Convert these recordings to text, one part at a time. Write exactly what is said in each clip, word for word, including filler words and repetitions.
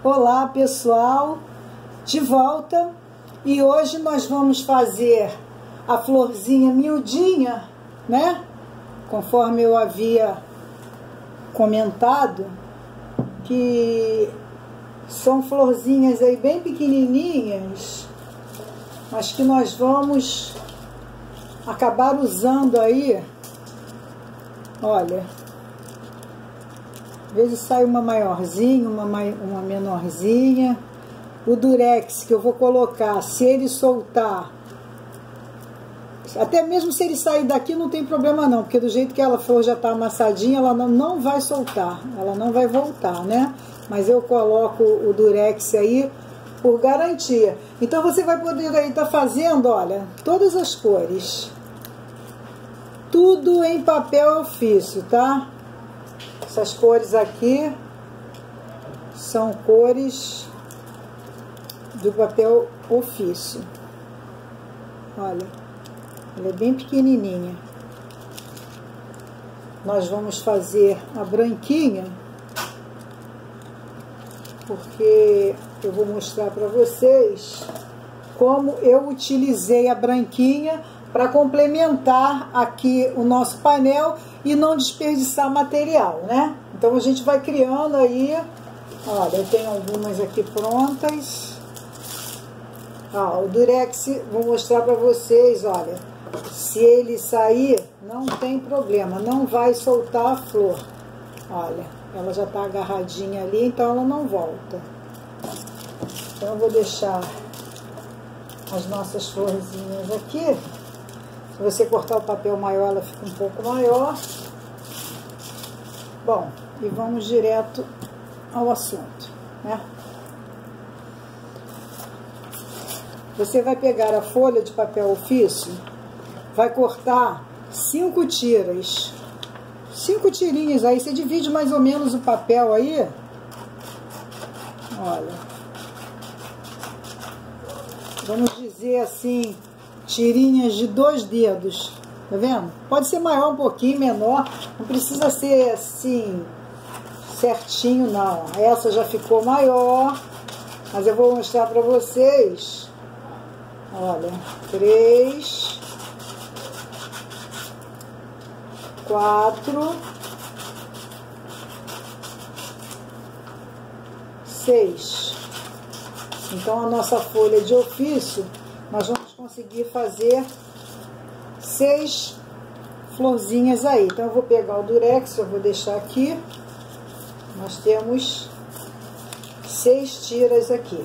Olá pessoal, de volta, e hoje nós vamos fazer a florzinha miudinha, né? Conforme eu havia comentado, que são florzinhas aí bem pequenininhas, mas que nós vamos acabar usando aí. Olha, às vezes sai uma maiorzinha, uma, uma menorzinha. O durex que eu vou colocar, se ele soltar, até mesmo se ele sair daqui não tem problema não, porque do jeito que ela for já tá amassadinha, ela não, não vai soltar, ela não vai voltar, né? Mas eu coloco o durex aí por garantia. Então você vai poder aí tá fazendo, olha, todas as cores. Tudo em papel ofício, tá? Essas cores aqui são cores do papel ofício. Olha, ela é bem pequenininha. Nós vamos fazer a branquinha, porque eu vou mostrar para vocês como eu utilizei a branquinha para complementar aqui o nosso painel e não desperdiçar material, né? Então a gente vai criando aí. Olha, eu tenho algumas aqui prontas. Ó, o durex, vou mostrar para vocês, olha. Se ele sair, não tem problema, não vai soltar a flor. Olha, ela já tá agarradinha ali, então ela não volta. Então eu vou deixar as nossas florzinhas aqui. Se você cortar o papel maior, ela fica um pouco maior. Bom, e vamos direto ao assunto, né? Você vai pegar a folha de papel ofício, vai cortar cinco tiras. Cinco tirinhas aí, você divide mais ou menos o papel aí. Olha. Vamos dizer assim, tirinhas de dois dedos, tá vendo? Pode ser maior um pouquinho, menor, não precisa ser assim, certinho não. Essa já ficou maior, mas eu vou mostrar pra vocês. Olha, três, quatro, seis. Então a nossa folha de ofício, nós vamos conseguir fazer seis florzinhas aí. Então eu vou pegar o durex, eu vou deixar aqui. Nós temos seis tiras aqui.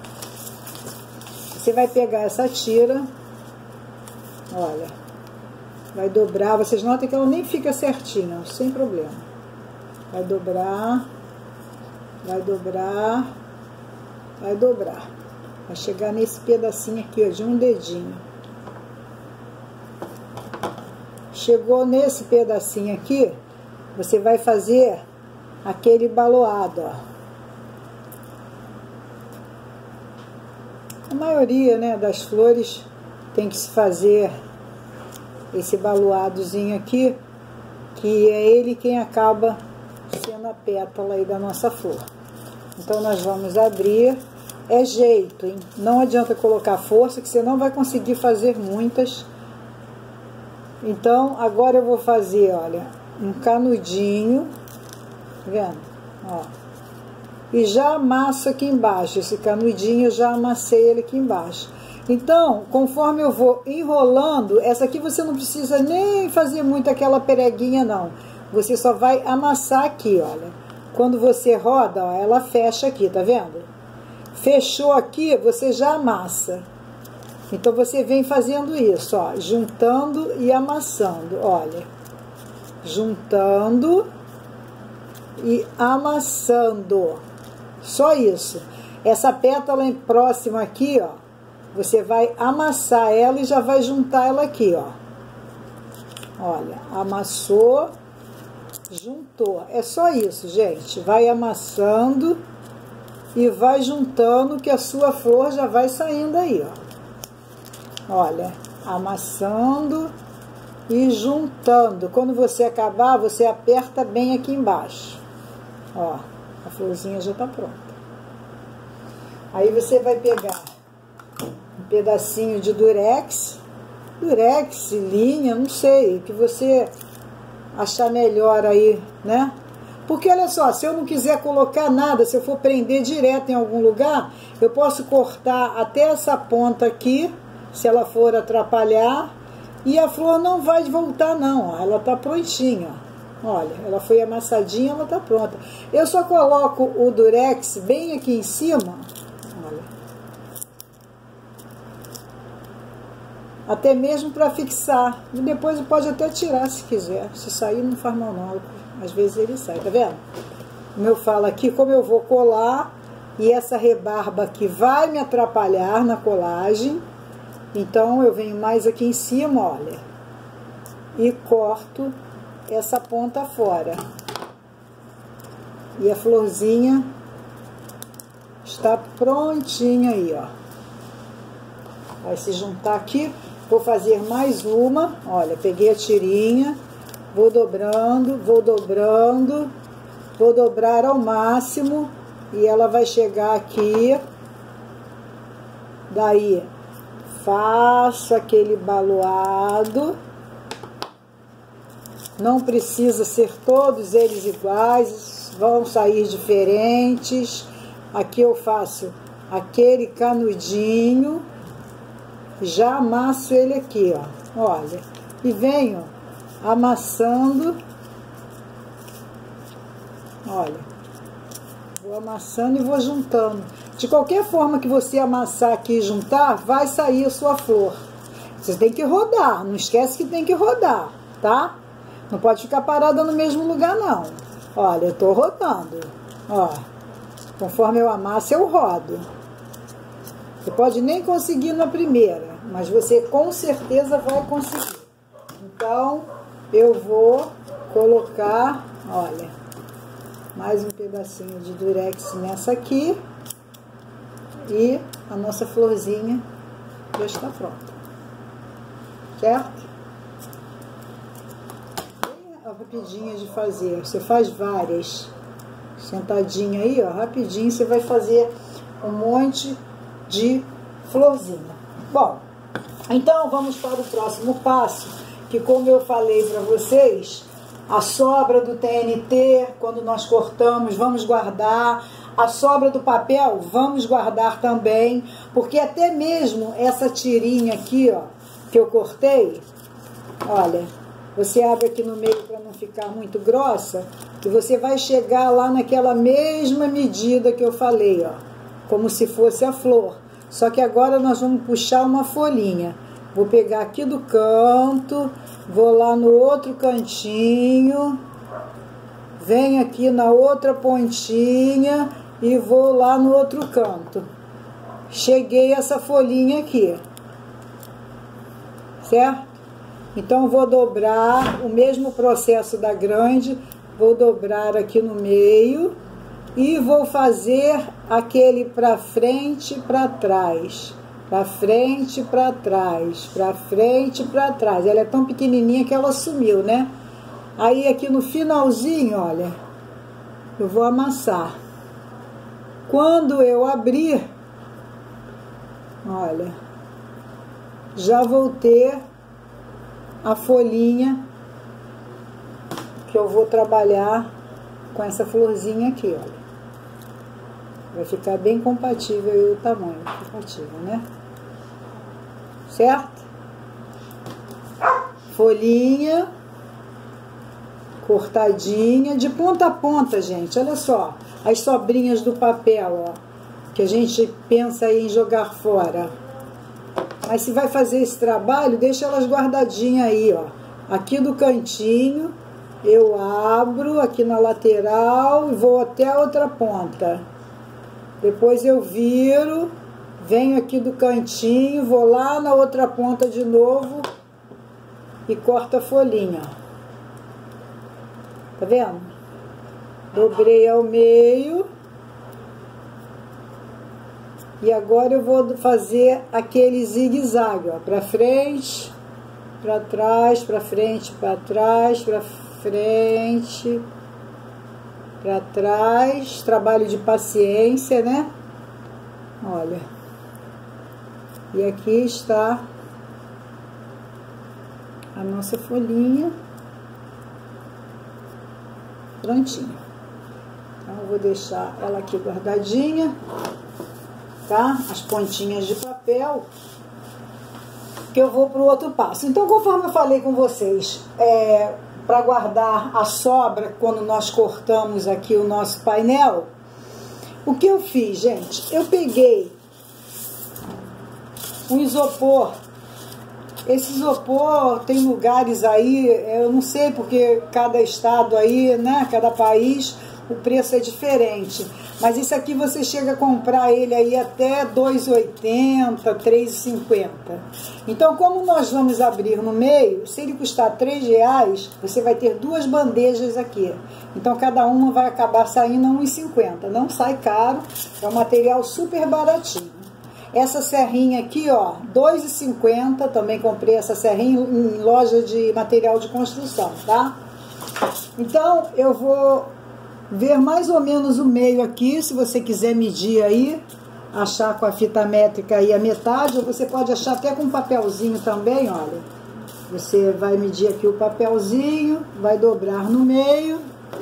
Você vai pegar essa tira, olha, vai dobrar. Vocês notam que ela nem fica certinha, sem problema. Vai dobrar, vai dobrar, vai dobrar. Vai chegar nesse pedacinho aqui, ó, de um dedinho. Chegou nesse pedacinho aqui, você vai fazer aquele baloado, ó. A maioria, né, das flores tem que se fazer esse baloadozinho aqui, que é ele quem acaba sendo a pétala aí da nossa flor. Então nós vamos abrir. É jeito, hein? Não adianta colocar força, que você não vai conseguir fazer muitas. Então, agora eu vou fazer, olha, um canudinho, tá vendo? Ó. E já amasso aqui embaixo, esse canudinho, eu já amassei ele aqui embaixo. Então, conforme eu vou enrolando, essa aqui você não precisa nem fazer muito aquela pereguinha, não. Você só vai amassar aqui, olha. Quando você roda, ó, ela fecha aqui, tá vendo? Fechou aqui, você já amassa. Então você vem fazendo isso, ó, juntando e amassando, olha. Juntando e amassando. Só isso. Essa pétala próxima aqui, ó, você vai amassar ela e já vai juntar ela aqui, ó. Olha, amassou, juntou. É só isso, gente. Vai amassando e vai juntando, que a sua flor já vai saindo aí, ó. Olha, amassando e juntando. Quando você acabar, você aperta bem aqui embaixo. Ó, a florzinha já tá pronta. Aí você vai pegar um pedacinho de durex, durex, linha, não sei, o que você achar melhor aí, né? Porque olha só, se eu não quiser colocar nada, se eu for prender direto em algum lugar, eu posso cortar até essa ponta aqui, se ela for atrapalhar, e a flor não vai voltar não, ó, ela tá prontinha, ó. Olha, ela foi amassadinha, ela tá pronta. Eu só coloco o durex bem aqui em cima, olha, até mesmo para fixar, e depois pode até tirar se quiser, se sair não faz mal não, às vezes ele sai, tá vendo? Como eu falo aqui, como eu vou colar, e essa rebarba aqui vai me atrapalhar na colagem, então eu venho mais aqui em cima, olha, e corto essa ponta fora. E a florzinha está prontinha aí, ó. Vai se juntar aqui, vou fazer mais uma, olha, peguei a tirinha, vou dobrando, vou dobrando, vou dobrar ao máximo e ela vai chegar aqui, daí faço aquele baloado, não precisa ser todos eles iguais, vão sair diferentes, aqui eu faço aquele canudinho, já amasso ele aqui, ó, olha, e venho amassando, olha, vou amassando e vou juntando. De qualquer forma que você amassar aqui e juntar, vai sair a sua flor. Você tem que rodar, não esquece que tem que rodar, tá? Não pode ficar parada no mesmo lugar, não. Olha, eu tô rodando, ó, conforme eu amasso, eu rodo. Você pode nem conseguir na primeira, mas você com certeza vai conseguir. Então, eu vou colocar, olha, mais um pedacinho de durex nessa aqui. E a nossa florzinha já está pronta. Certo? Bem rapidinha de fazer. Você faz várias. Sentadinha aí, ó, rapidinho você vai fazer um monte de florzinha. Bom, então vamos para o próximo passo, que como eu falei para vocês, a sobra do T N T, quando nós cortamos, vamos guardar. A sobra do papel, vamos guardar também, porque até mesmo essa tirinha aqui, ó, que eu cortei, olha, você abre aqui no meio para não ficar muito grossa, e você vai chegar lá naquela mesma medida que eu falei, ó, como se fosse a flor. Só que agora nós vamos puxar uma folhinha. Vou pegar aqui do canto, vou lá no outro cantinho, venho aqui na outra pontinha e vou lá no outro canto. Cheguei essa folhinha aqui, certo? Então vou dobrar o mesmo processo da grande, vou dobrar aqui no meio e vou fazer aquele pra frente, pra trás, pra frente, pra trás, pra frente, pra trás. Ela é tão pequenininha que ela sumiu, né? Aí aqui no finalzinho, olha, eu vou amassar. Quando eu abrir, olha, já vou ter a folhinha que eu vou trabalhar com essa florzinha aqui, olha. Vai ficar bem compatível aí o tamanho, compatível, né? Certo? Folhinha cortadinha, de ponta a ponta, gente, olha só. As sobrinhas do papel, ó, que a gente pensa em jogar fora. Mas se vai fazer esse trabalho, deixa elas guardadinhas aí, ó. Aqui do cantinho, eu abro aqui na lateral e vou até a outra ponta. Depois eu viro, venho aqui do cantinho, vou lá na outra ponta de novo e corto a folhinha. Tá vendo? Dobrei ao meio. E agora eu vou fazer aquele zigue-zague, ó, pra frente, pra trás, pra frente, pra trás, pra frente, pra trás. Trabalho de paciência, né? Olha. E aqui está a nossa folhinha prontinha. Então, eu vou deixar ela aqui guardadinha, tá? As pontinhas de papel, que eu vou para o outro passo. Então, conforme eu falei com vocês, é, para guardar a sobra, quando nós cortamos aqui o nosso painel, o que eu fiz, gente? Eu peguei um isopor. Esse isopor tem lugares aí, eu não sei porque cada estado aí, né, cada país, o preço é diferente. Mas isso aqui você chega a comprar ele aí até dois reais e oitenta centavos, três reais e cinquenta centavos. Então, como nós vamos abrir no meio, se ele custar três reais, você vai ter duas bandejas aqui. Então, cada uma vai acabar saindo a um real e cinquenta centavos. Não sai caro, é um material super baratinho. Essa serrinha aqui, ó, dois reais e cinquenta centavos, também comprei essa serrinha em loja de material de construção, tá? Então, eu vou ver mais ou menos o meio aqui, se você quiser medir aí, achar com a fita métrica aí a metade, ou você pode achar até com um papelzinho também, olha. Você vai medir aqui o papelzinho, vai dobrar no meio,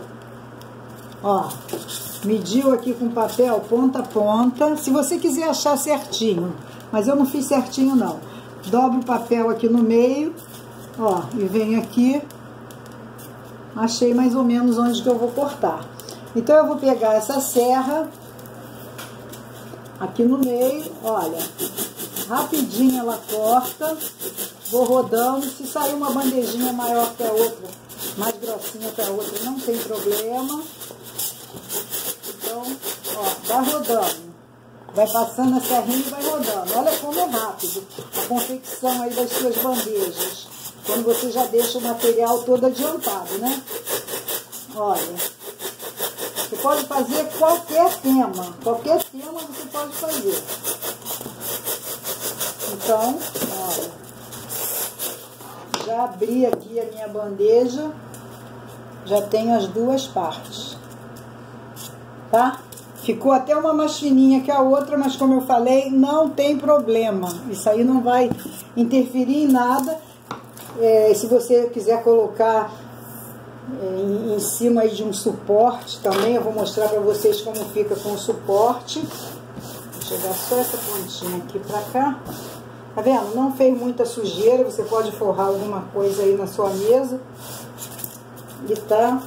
ó. Mediu aqui com papel ponta a ponta. Se você quiser achar certinho, mas eu não fiz certinho não. Dobro o papel aqui no meio, ó, e vem aqui. Achei mais ou menos onde que eu vou cortar. Então eu vou pegar essa serra aqui no meio, olha. Rapidinho ela corta. Vou rodando. Se sair uma bandejinha maior que a outra, mais grossinha que a outra, não tem problema. Então, ó, vai rodando, vai passando a serrinha e vai rodando. Olha como é rápido a confecção aí das suas bandejas, quando você já deixa o material todo adiantado, né? Olha, você pode fazer qualquer tema, qualquer tema você pode fazer. Então, olha, já abri aqui a minha bandeja, já tenho as duas partes. Tá? Ficou até uma mais fininha que a outra, mas como eu falei, não tem problema. Isso aí não vai interferir em nada. É, se você quiser colocar é, em, em cima aí de um suporte também, eu vou mostrar para vocês como fica com o suporte. Vou chegar só essa pontinha aqui pra cá. Tá vendo? Não fez muita sujeira, você pode forrar alguma coisa aí na sua mesa. E tá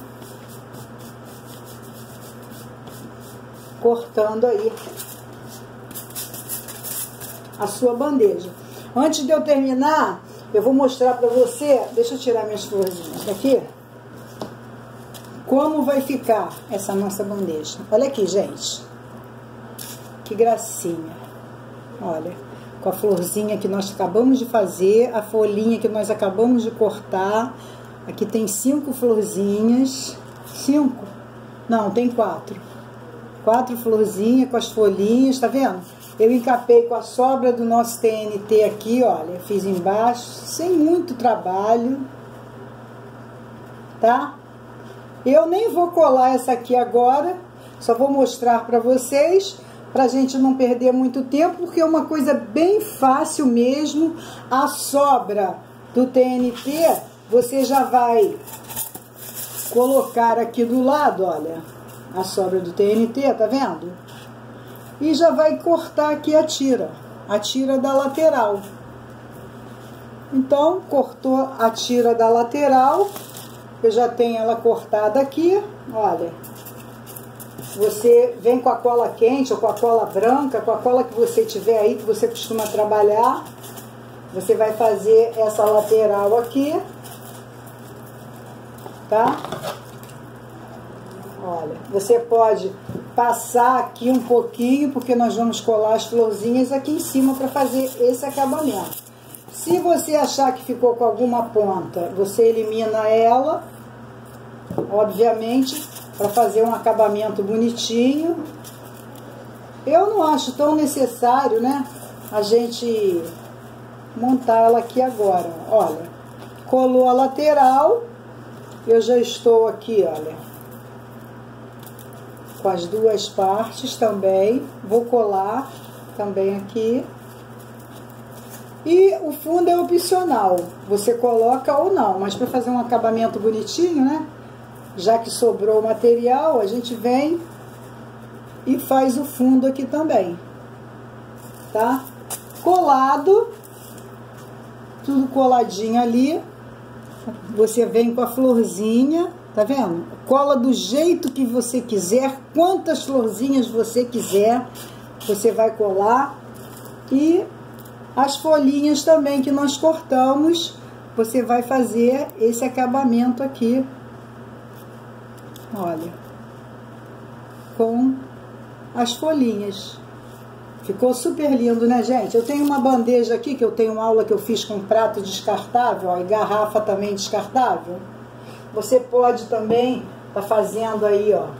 cortando aí a sua bandeja. Antes de eu terminar, eu vou mostrar para você, deixa eu tirar minhas florzinhas daqui, como vai ficar essa nossa bandeja. Olha aqui, gente, que gracinha. Olha, com a florzinha que nós acabamos de fazer, a folhinha que nós acabamos de cortar. Aqui tem cinco florzinhas, cinco? Não, tem quatro. Quatro florzinhas com as folhinhas, tá vendo? Eu encapei com a sobra do nosso T N T aqui, olha. Fiz embaixo, sem muito trabalho, tá? Eu nem vou colar essa aqui agora, só vou mostrar pra vocês, pra gente não perder muito tempo, porque é uma coisa bem fácil mesmo. A sobra do T N T, você já vai colocar aqui do lado, olha. A sobra do T N T, tá vendo? E já vai cortar aqui a tira, a tira da lateral. Então, cortou a tira da lateral, eu já tenho ela cortada aqui, olha. Você vem com a cola quente ou com a cola branca, com a cola que você tiver aí, que você costuma trabalhar. Você vai fazer essa lateral aqui, tá? Olha, você pode passar aqui um pouquinho, porque nós vamos colar as florzinhas aqui em cima para fazer esse acabamento. Se você achar que ficou com alguma ponta, você elimina ela, obviamente, para fazer um acabamento bonitinho. Eu não acho tão necessário, né, a gente montar ela aqui agora. Olha, colou a lateral, eu já estou aqui, olha, com as duas partes também. Vou colar. também aqui. E o fundo é opcional, você coloca ou não, mas para fazer um acabamento bonitinho, né? Já que sobrou o material, a gente vem e faz o fundo aqui também, tá? Colado, tudo coladinho ali. Você vem com a florzinha, tá vendo? Cola do jeito que você quiser, quantas florzinhas você quiser, você vai colar. E as folhinhas também que nós cortamos, você vai fazer esse acabamento aqui, olha, com as folhinhas. Ficou super lindo, né, gente? Eu tenho uma bandeja aqui, que eu tenho uma aula que eu fiz com prato descartável, ó, e garrafa também descartável. Você pode também tá fazendo aí, ó,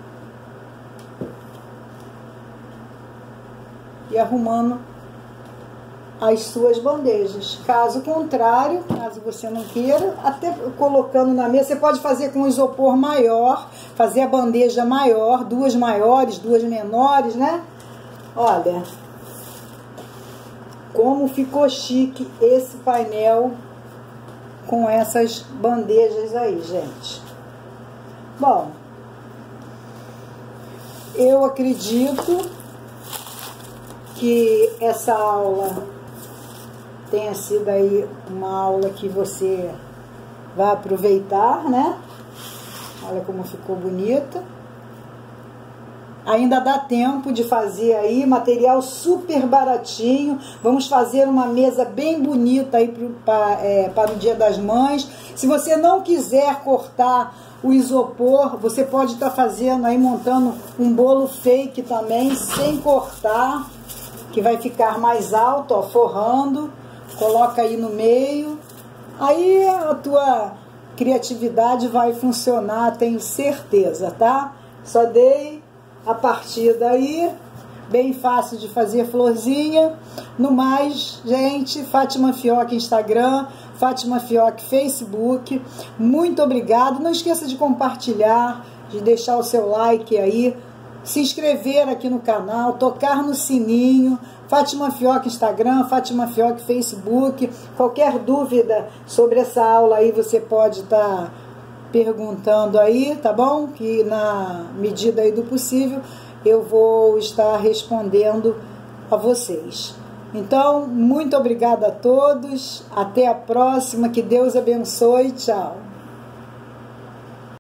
e arrumando as suas bandejas. Caso contrário, caso você não queira, até colocando na mesa, você pode fazer com isopor maior, fazer a bandeja maior, duas maiores, duas menores, né? Olha, como ficou chique esse painel com essas bandejas aí, gente. Bom, eu acredito que essa aula tenha sido aí uma aula que você vai aproveitar, né? Olha como ficou bonita. Ainda dá tempo de fazer aí, material super baratinho. Vamos fazer uma mesa bem bonita aí pro, pra, é, para o Dia das Mães. Se você não quiser cortar o isopor, você pode estar fazendo aí, montando um bolo fake também, sem cortar, que vai ficar mais alto, ó, forrando. Coloca aí no meio. Aí a tua criatividade vai funcionar, tenho certeza, tá? Só dei a partir daí, bem fácil de fazer florzinha. No mais, gente, Fátima Fioc Instagram, Fátima Fioc Facebook. Muito obrigado. Não esqueça de compartilhar, de deixar o seu like aí, se inscrever aqui no canal, tocar no sininho. Fátima Fioc Instagram, Fátima Fioc Facebook. Qualquer dúvida sobre essa aula aí você pode estar tá perguntando aí, tá bom? Que na medida aí do possível eu vou estar respondendo a vocês. Então, muito obrigada a todos. Até a próxima. Que Deus abençoe. Tchau.